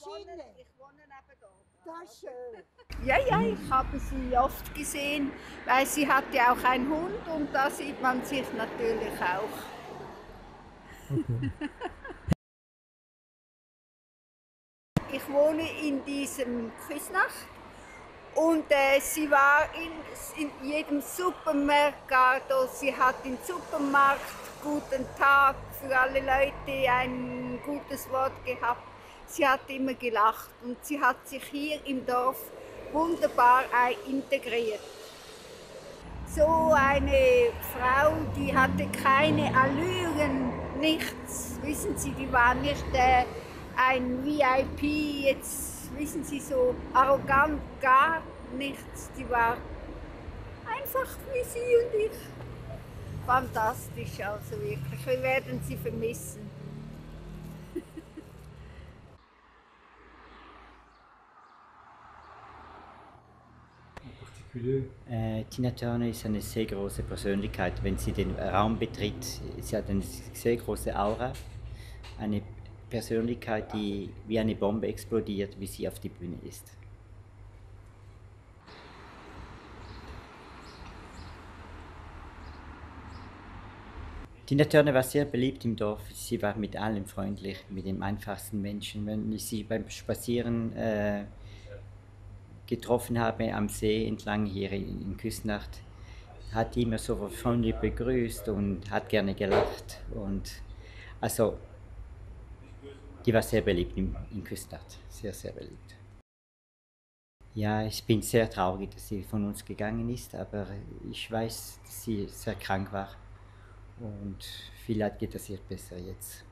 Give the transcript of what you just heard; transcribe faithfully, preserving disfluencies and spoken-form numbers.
Maschine. Ich wohne nebenan. Das ist schön. Ja, ja, ich habe sie oft gesehen, weil sie hat ja auch einen Hund und da sieht man sich natürlich auch. Okay. Ich wohne in diesem Küsnacht und äh, sie war in, in jedem Supermercado. Sie hat im Supermarkt guten Tag für alle Leute ein gutes Wort gehabt. Sie hat immer gelacht und sie hat sich hier im Dorf wunderbar integriert. So eine Frau, die hatte keine Allüren, nichts. Wissen Sie, die war nicht äh, ein V I P, jetzt wissen Sie, so arrogant, gar nichts. Die war einfach wie Sie und ich. Fantastisch, also wirklich. Wir werden sie vermissen. Äh, Tina Turner ist eine sehr große Persönlichkeit. Wenn sie den Raum betritt, sie hat eine sehr große Aura. Eine Persönlichkeit, die wie eine Bombe explodiert, wie sie auf die Bühne ist. Tina Turner war sehr beliebt im Dorf. Sie war mit allen freundlich, mit den einfachsten Menschen. Wenn ich sie beim Spazieren äh, getroffen habe am See entlang hier in, in Küsnacht, hat die immer so freundlich begrüßt und hat gerne gelacht. Und also, die war sehr beliebt in, in Küsnacht, sehr, sehr beliebt. Ja, ich bin sehr traurig, dass sie von uns gegangen ist, aber ich weiß, dass sie sehr krank war und vielleicht geht es ihr besser jetzt.